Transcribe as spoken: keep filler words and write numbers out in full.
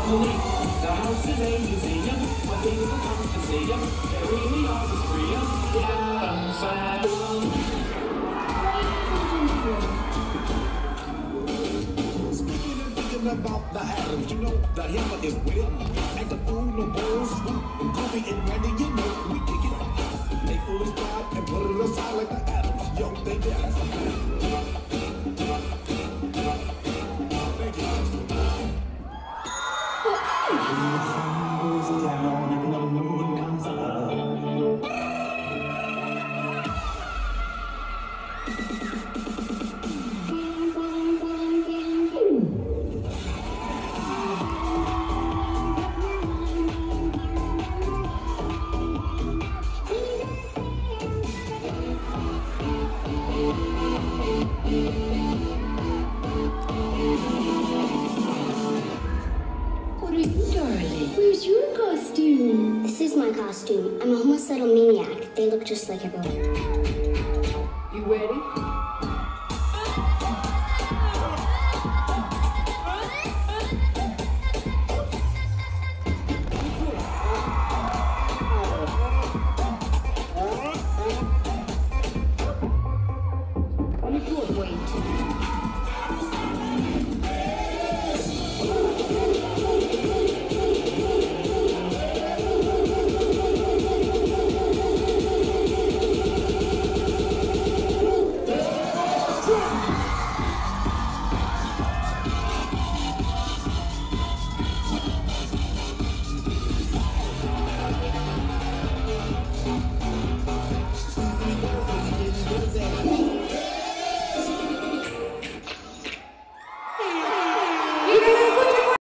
The house is a museum, where people come to see ya. There really are the three of the Atom Sound. Speaking and thinking about the atoms, you know the hammer is with. Ain't the fool no balls, and coffee and ready, you know we kick it. They foolish pride and put it aside like the atoms. Yo, they got it. Where's your costume? This is my costume. I'm a homicidal maniac. They look just like everyone. You ready?